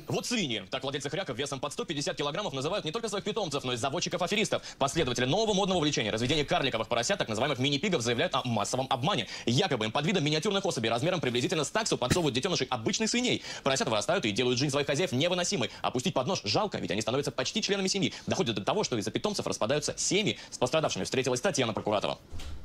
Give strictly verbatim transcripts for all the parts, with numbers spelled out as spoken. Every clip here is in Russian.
Вот свиньи. Так владельцы хряков весом под сто пятьдесят килограммов называют не только своих питомцев, но и заводчиков-аферистов. Последователи нового модного увлечения разведения карликовых поросят, так называемых мини-пигов, заявляют о массовом обмане. Якобы им под видом миниатюрных особей размером приблизительно с таксу подсовывают детенышей обычных свиней. Поросята вырастают и делают жизнь своих хозяев невыносимой. Опустить под нож жалко, ведь они становятся почти членами семьи. Доходит до того, что из-за питомцев распадаются семьи. С пострадавшими встретилась Татьяна Прокуратова.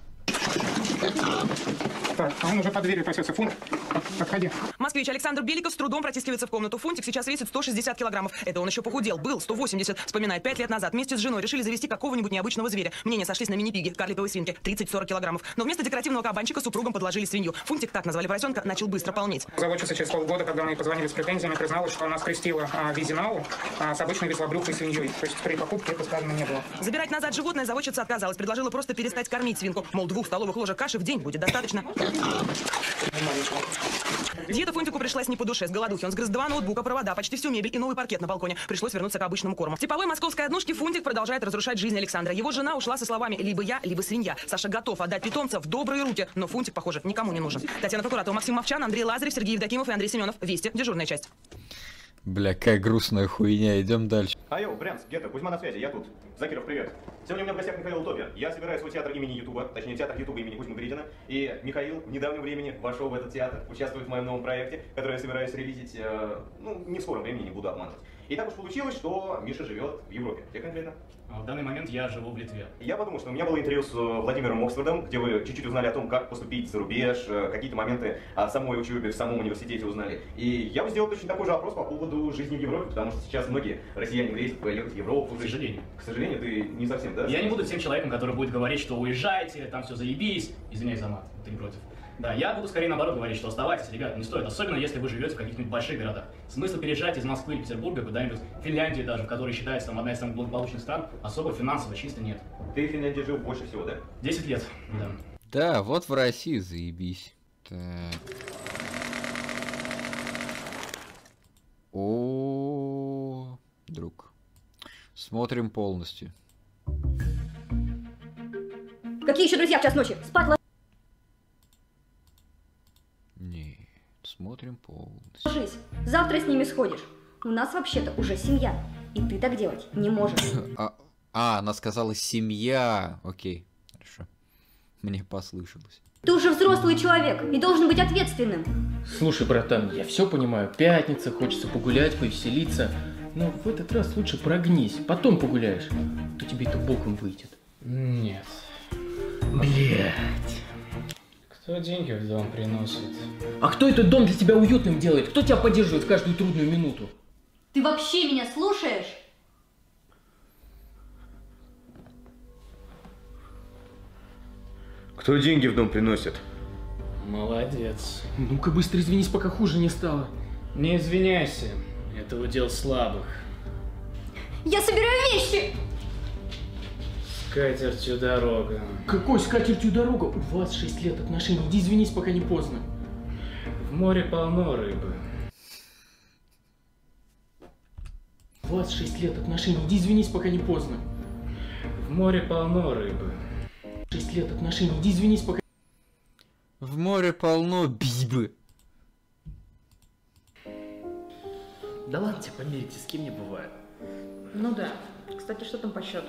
Так, а он уже под дверью пасется. Фунт, подходи. Москвич Александр Беликов с трудом протискивается в комнату. Фунтик сейчас весит сто шестьдесят килограммов. Это он еще похудел. Был сто восемьдесят. Вспоминает, пять лет назад вместе с женой решили завести какого-нибудь необычного зверя. Мнения сошлись на мини-пиге, карликовой свинке, тридцать-сорок килограммов. Но вместо декоративного кабанчика супругам подложили свинью. Фунтик, так назвали поросенка, начал быстро полнеть. Заводчица через полгода, когда мы позвонили с претензиями, призналась, что она скрестила а, визинау а, с обычной веслобрюхой свиньей. То есть при покупке это сказано не было. Забирать назад животное заводчица отказалась. Предложила просто перестать кормить свинку. Мол, двух столовых ложек каши в день будет достаточно. Диета Фунтику пришлась не по душе. С голодухи он сгрыз два ноутбука, провода, почти всю мебель и новый паркет на балконе. Пришлось вернуться к обычному корму. В типовой московской однушке Фунтик продолжает разрушать жизнь Александра. Его жена ушла со словами «либо я, либо свинья». Саша готов отдать питомца в добрые руки, но Фунтик, похоже, никому не нужен. Татьяна Прокуратова, Максим Мовчан, Андрей Лазарев, Сергей Евдокимов и Андрей Семенов. Вести, дежурная часть. Бля, какая грустная хуйня, идем дальше. Айо, Брянск, Гетто, Кузьма на связи, я тут. Закиров, привет. Сегодня у меня в гостях Михаил Утопия. Я собираю свой театр имени Ютуба, точнее театр Ютуба имени Кузьмы Гридина. И Михаил в недавнем времени вошел в этот театр, участвует в моем новом проекте, который я собираюсь релизить, э, ну, не в скором времени, не буду обманывать. И так уж получилось, что Миша живет в Европе. Где конкретно? В данный момент я живу в Литве. Я подумал, что у меня было интервью с Владимиром Оксфордом, где вы чуть-чуть узнали о том, как поступить за рубеж, какие-то моменты о самой учебе в самом университете узнали. И я бы сделал точно такой же опрос по поводу жизни в Европе, потому что сейчас многие россияне грезят поехать в Европу. К сожалению. К сожалению, ты не совсем, да? Я не буду тем человеком, который будет говорить, что уезжайте, там все заебись. Извиняюсь за мат, ты не против. Да, я буду скорее наоборот говорить, что оставайтесь, ребята, не стоит, особенно если вы живете в каких-нибудь больших городах. Смысл переезжать из Москвы или Петербурга куда-нибудь в Финляндию даже, в которой считается там одна из самых благополучных стран, особо финансово чисто нет. Ты в Финляндии жил больше всего, да? Десять лет, да. Да, вот в России заебись. Так. О, друг. Смотрим полностью. Какие еще друзья в час ночи? Спать ложись. Нет, смотрим полностью. Ложись. Завтра с ними сходишь. У нас вообще-то уже семья. И ты так делать не можешь. А, а, она сказала семья. Окей, хорошо. Мне послышалось. Ты уже взрослый человек и должен быть ответственным. Слушай, братан, я все понимаю. Пятница, хочется погулять, повеселиться. Но в этот раз лучше прогнись. Потом погуляешь. То тебе это боком выйдет. Нет. Блять. Кто деньги в дом приносит? А кто этот дом для тебя уютным делает? Кто тебя поддерживает в каждую трудную минуту? Ты вообще меня слушаешь? Кто деньги в дом приносит? Молодец. Ну-ка быстро извинись, пока хуже не стало. Не извиняйся, это удел слабых. Я собираю вещи! Скатертью дорога. Какой скатертью дорога? У вас шесть лет отношений. Иди извинись, пока не поздно. В море полно рыбы. У вас шесть лет отношений. Иди извинись, пока не поздно. В море полно рыбы. Шесть лет отношений. Иди извинись, пока... В море полно бибы. Да ладно тебе, помирите, с кем не бывает. Ну да. Кстати, что там по счету?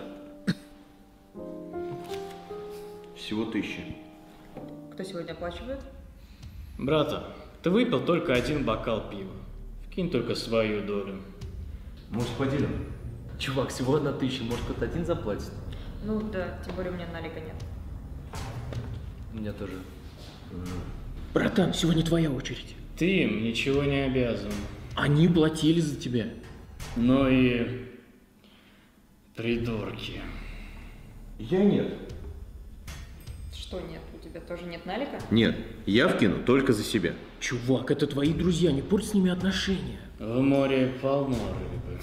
Всего тысяча. Кто сегодня оплачивает? Брата, ты выпил только один бокал пива. Вкинь только свою долю. Может, поделим? Чувак, всего одна тысяча, может, кто-то один заплатит? Ну да, тем более у меня налика нет. У меня тоже. Братан, сегодня твоя очередь. Ты им ничего не обязан. Они платили за тебя. Ну и... придурки. Я нет. Что нет? У тебя тоже нет налика? Нет, я вкину только за себя. Чувак, это твои друзья, не порть с ними отношения. В море полно рыбы.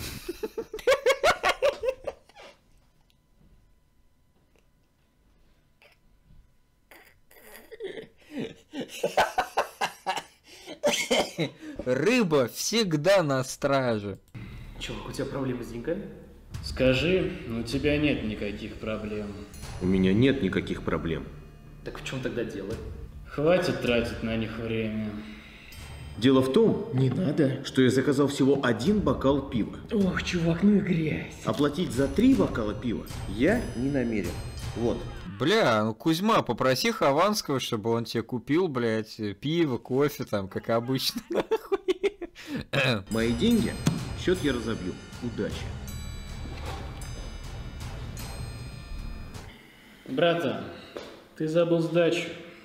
Рыба всегда на страже. Чувак, у тебя проблемы с деньгами? Скажи, у тебя нет никаких проблем. У меня нет никаких проблем. Так в чем тогда дело? Хватит тратить на них время. Дело в том, Не надо. что я заказал всего один бокал пива. Ох, чувак, ну и грязь. Оплатить за три бокала пива я не намерен. Вот. Бля, ну Кузьма, попроси Хованского, чтобы он тебе купил, блядь, пиво, кофе там, как обычно, нахуй. Мои деньги, счет я разобью. Удачи. Братан, ты забыл сдачу.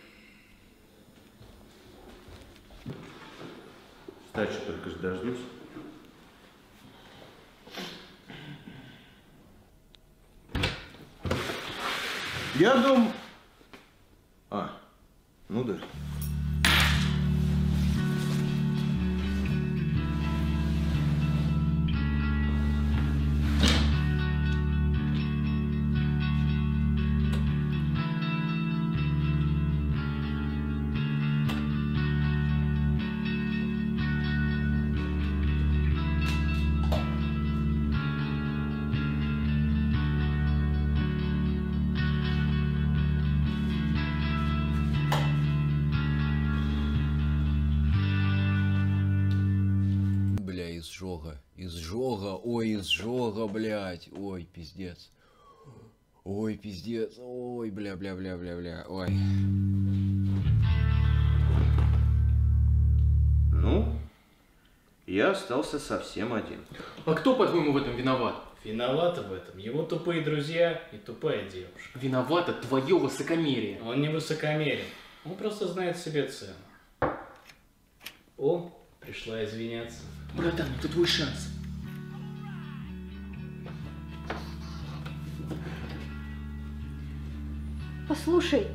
Сдачу только же дождусь. Я дом... А, ну да. Бля, изжога, изжога, ой, изжога, блядь, ой, пиздец. Ой, пиздец, ой, бля, бля, бля, бля, бля, ой. Ну, я остался совсем один. А кто, по-твоему, в этом виноват? Виноваты в этом его тупые друзья и тупая девушка. Виновато твое высокомерие. Он не высокомерен, он просто знает себе цену. О, пришла извиняться. Братан, это твой шанс. Послушай,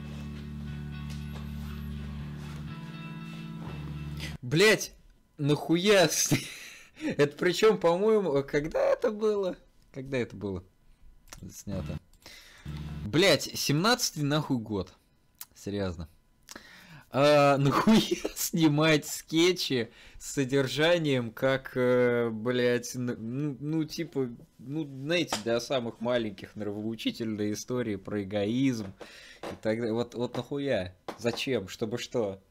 Блять, нахуя? с- Это причем, по-моему, когда это было? Когда это было снято? Блять, семнадцатый нахуй год. Серьезно. А, нахуя снимать скетчи с содержанием, как, э, блять, ну, ну, типа, ну, знаете, для самых маленьких нравоучительные истории про эгоизм и так далее. Вот, вот нахуя? Зачем? Чтобы что?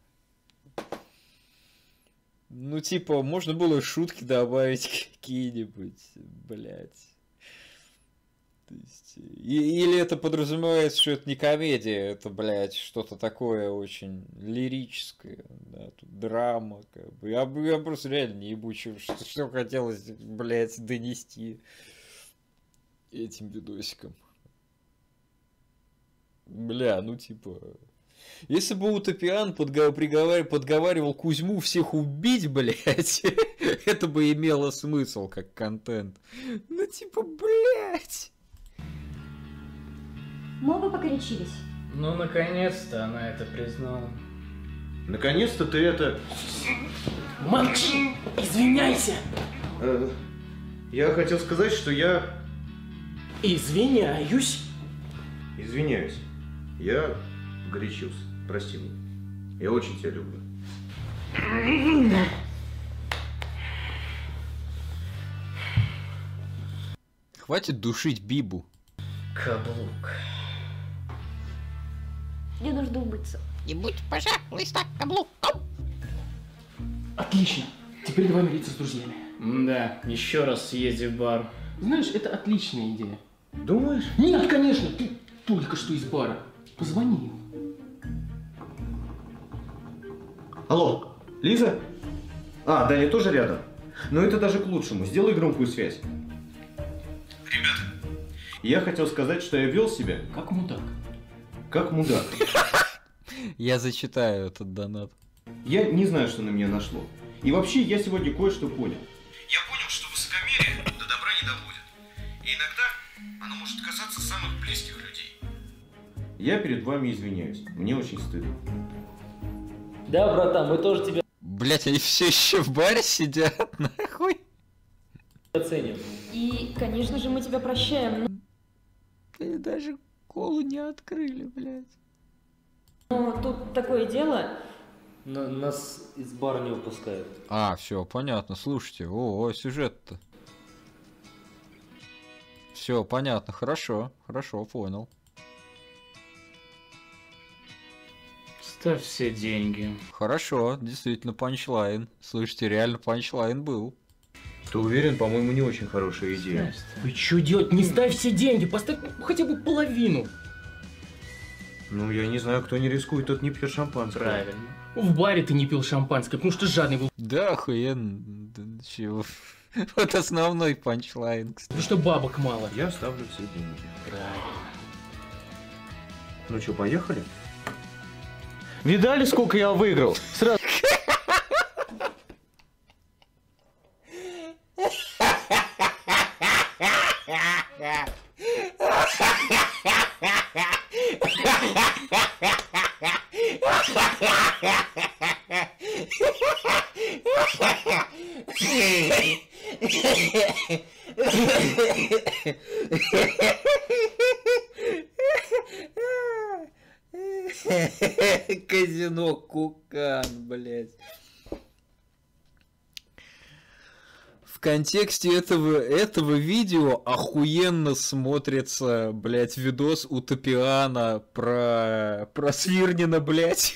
Ну, типа, можно было шутки добавить какие-нибудь, блять. То есть, и- или это подразумевается, что это не комедия, это, блядь, что-то такое очень лирическое, да, тут драма, как бы. Я, бы- я просто реально не ебу, что, что, что хотелось, блядь, донести этим видосиком. Бля, ну типа... Если бы Утопиан подга- приговар- подговаривал Кузьму всех убить, блядь, это бы имело смысл как контент. Ну типа, блядь. мы оба погорячились. Ну, наконец-то она это признала. Наконец-то ты это... Молчи! Извиняйся! э, я хотел сказать, что я... Извиняюсь. Извиняюсь. Я горячился. Прости меня. Я очень тебя люблю. Хватит душить Бибу. Каблук. Мне нужно умыться. Не будь, пожалуйста, каблуком. Отлично. Теперь давай мириться с друзьями. Да, еще раз съезди в бар. Знаешь, это отличная идея. Думаешь? Нет, конечно, ты только что из бара. Позвони ему. Алло, Лиза? А, Даня тоже рядом? Ну это даже к лучшему. Сделай громкую связь. Ребята, я хотел сказать, что я вел себя... Как мудак. Как мудак. Я зачитаю этот донат. Я не знаю, что на меня нашло. И вообще, я сегодня кое-что понял. Я понял, что высокомерие до добра не доводит. И иногда оно может касаться самых близких людей. Я перед вами извиняюсь. Мне очень стыдно. Да, братан, мы тоже тебя Блять, они все еще в баре сидят, нахуй. оценим. И, конечно же, мы тебя прощаем, И даже колу не открыли, блядь. но тут такое дело. Но нас из бара не выпускают. А, все, понятно, слушайте. О, о сюжет-то. Все, понятно, хорошо, хорошо, понял. Оставь все деньги. Хорошо, действительно панчлайн. Слышите, реально панчлайн был. Ты уверен, по-моему, не очень хорошая идея. Вы что делать? Не ставь все деньги, поставь хотя бы половину. Ну, я не знаю, кто не рискует, тот не пьет шампанское. Правильно. В баре ты не пил шампанское, потому что жадный был. Да, охуенно. Да, чего? Вот основной панчлайн, кстати. Потому что бабок мало. Я ставлю все деньги. Правильно. Ну что, поехали? Видали, сколько я выиграл? Сразу... Казино Кукан, блядь. В контексте этого, этого видео охуенно смотрится, блядь, видос Утопиана про, про Свирнина, блядь.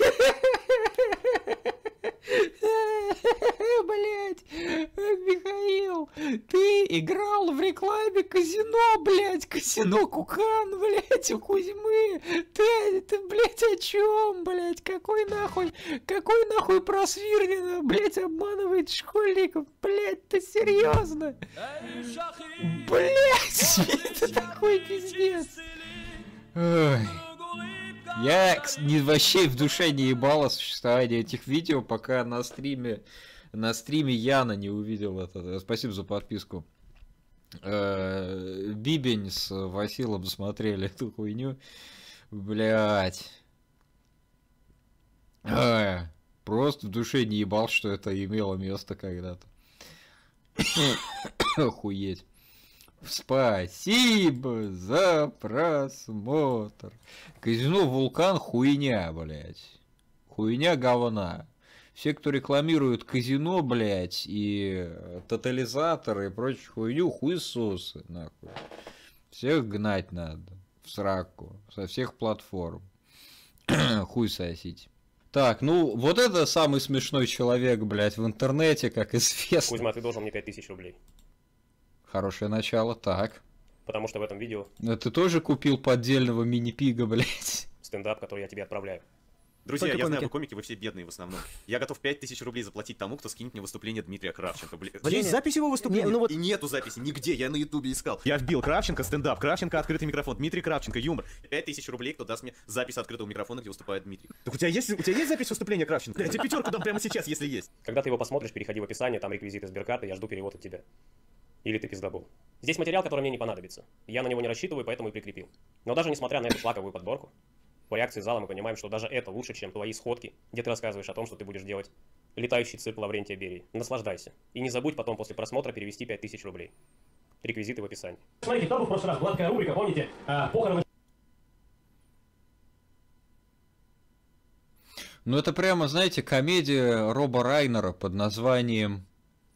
Блядь, Михаил, ты играл в рекламе казино, блядь, казино Кукан, блядь, у Кузьмы. Ты, ты, блядь, о чем, блядь, какой нахуй, какой нахуй про Свирнина, блядь, обманывает школьников, блядь, ты серьезно? Блядь, это такой пиздец. Ой. Я не, вообще в душе не ебало существование этих видео, пока на стриме на стриме Яна не увидел это. Спасибо за подписку. Бибень с Василом смотрели эту хуйню. Блять. Просто в душе не ебал, что это имело место когда-то. Охуеть. Спасибо за просмотр. Казино Вулкан хуйня, блядь. Хуйня говна. Все, кто рекламирует казино, блядь, и тотализаторы и прочую хуйню, хуесосы, нахуй. Всех гнать надо в сраку со всех платформ. Хуй сосить. Так, ну, вот это самый смешной человек, блядь, в интернете, как известно. Кузьма, ты должен мне пять тысяч рублей. Хорошее начало, так. Потому что в этом видео... Но ты тоже купил поддельного мини-пига, блядь? Стендап, который я тебе отправляю. Друзья, Только я знаю, комики. вы комики, вы все бедные в основном. Я готов пять тысяч рублей заплатить тому, кто скинет мне выступление Дмитрия Кравченко. Блин. Ваня, Есть запись его выступления? не, ну вот- И нету записи нигде, я на ютубе искал. Я вбил Кравченко, стендап, Кравченко, открытый микрофон, Дмитрий Кравченко, юмор. пять тысяч рублей, кто даст мне запись открытого микрофона, где выступает Дмитрий. Так у тебя есть, у тебя есть запись выступления Кравченко? Я тебе пятерку дам прямо сейчас, если есть. Когда ты его посмотришь, переходи в описание, там реквизиты Сберкарты, я жду перевод от тебя. Или ты пиздобол. Здесь материал, который мне не понадобится. Я на него не рассчитываю, поэтому и прикрепил. Но даже несмотря на эту шлаковую подборку, по реакции зала мы понимаем, что даже это лучше, чем твои сходки, где ты рассказываешь о том, что ты будешь делать летающий цирк Лаврентия Берии. Наслаждайся. И не забудь потом после просмотра перевести пять тысяч рублей. Реквизиты в описании. Смотрите, там был в прошлый раз гладкая рубрика, помните, а, похороны. Ну это прямо, знаете, комедия Роба Райнера под названием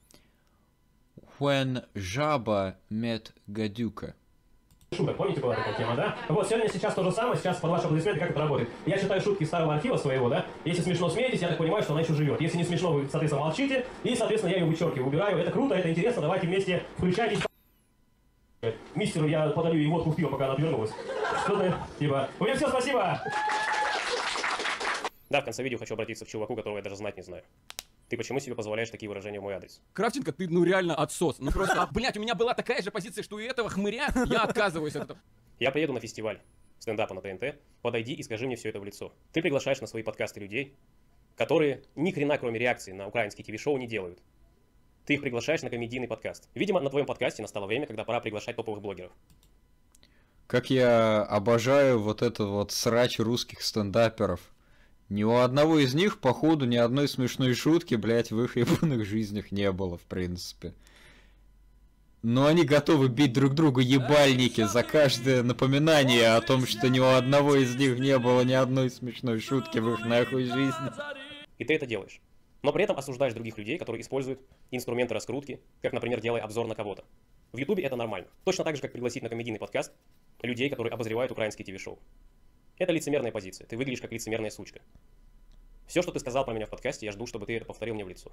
When Жаба Met Гадюка. Шуток, помните, была такая тема, да? Вот, сегодня, сейчас то же самое, сейчас под ваши аплодисменты, как это работает. Я читаю шутки из старого архива своего, да? Если смешно смеетесь, я так понимаю, что она еще живет. Если не смешно, вы, соответственно, молчите, и, соответственно, я ее вычеркиваю, убираю. Это круто, это интересно, давайте вместе включайтесь. Мистеру я подарю ей водку в пиво, пока она отвернулась. Что-то, типа, у меня все, спасибо! Да, в конце видео хочу обратиться к чуваку, которого я даже знать не знаю. Ты почему себе позволяешь такие выражения в мой адрес? Кравченко, ты ну реально отсос. Ну просто, блять, у меня была такая же позиция, что у этого хмыря, я отказываюсь от этого. Я приеду на фестиваль стендапа на ТНТ, подойди и скажи мне все это в лицо. Ты приглашаешь на свои подкасты людей, которые ни хрена кроме реакции на украинские ТВ-шоу не делают. Ты их приглашаешь на комедийный подкаст. Видимо, на твоем подкасте настало время, когда пора приглашать топовых блогеров. Как я обожаю вот это вот срач русских стендаперов. Ни у одного из них, походу, ни одной смешной шутки, блядь, в их ебаных жизнях не было, в принципе. Но они готовы бить друг другу ебальники за каждое напоминание о том, что ни у одного из них не было ни одной смешной шутки в их нахуй жизни. И ты это делаешь. Но при этом осуждаешь других людей, которые используют инструменты раскрутки, как, например, делая обзор на кого-то. В Ютубе это нормально. Точно так же, как пригласить на комедийный подкаст людей, которые обозревают украинские ТВ-шоу. Это лицемерная позиция. Ты выглядишь как лицемерная сучка. Все, что ты сказал про меня в подкасте, я жду, чтобы ты это повторил мне в лицо.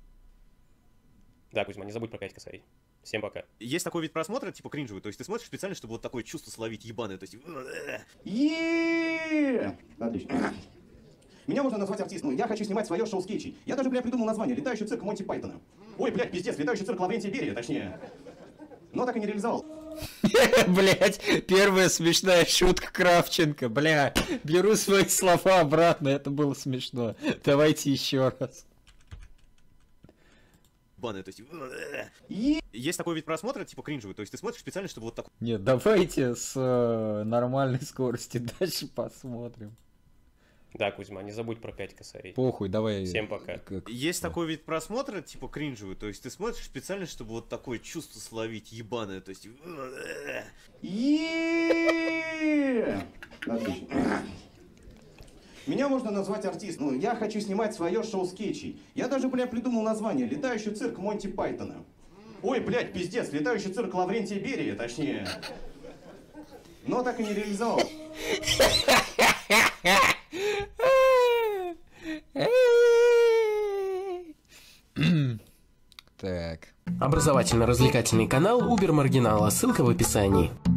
Да, Кузьма, не забудь про пять косарей. Всем пока. Есть такой вид просмотра, типа кринжевый, то есть ты смотришь специально, чтобы вот такое чувство словить ебаное, то есть... Еее! Отлично. Меня можно назвать артистом, я хочу снимать свое шоу скетчей. Я даже, бля, придумал название «Летающий цирк Монти Пайтона». Ой, блядь, пиздец, «Летающий цирк Лаврентия Берия», точнее. Но так и не реализовал. Блять, первая смешная шутка Кравченко. Бля, беру свои слова обратно, это было смешно. Давайте еще раз. Ебаное, то есть... Есть такой вид просмотра, типа кринжевый, то есть ты смотришь специально, чтобы вот такой... Нет, давайте с э, нормальной скорости дальше посмотрим. Да, Кузьма, не забудь про пять косарей. Похуй, давай. Всем пока. Как... Есть такой вид просмотра, типа кринжевый, то есть ты смотришь специально, чтобы вот такое чувство словить ебаное, то есть... Еее! Отлично. Меня можно назвать артистом, ну, я хочу снимать свое шоу скетчей. Я даже, бля, придумал название «Летающий цирк Монти Пайтона». Ой, блядь, пиздец, «Летающий цирк Лаврентия Берия», точнее. Но так и не реализовал. Так. Образовательно-развлекательный канал Убер Маргинала. Ссылка в описании.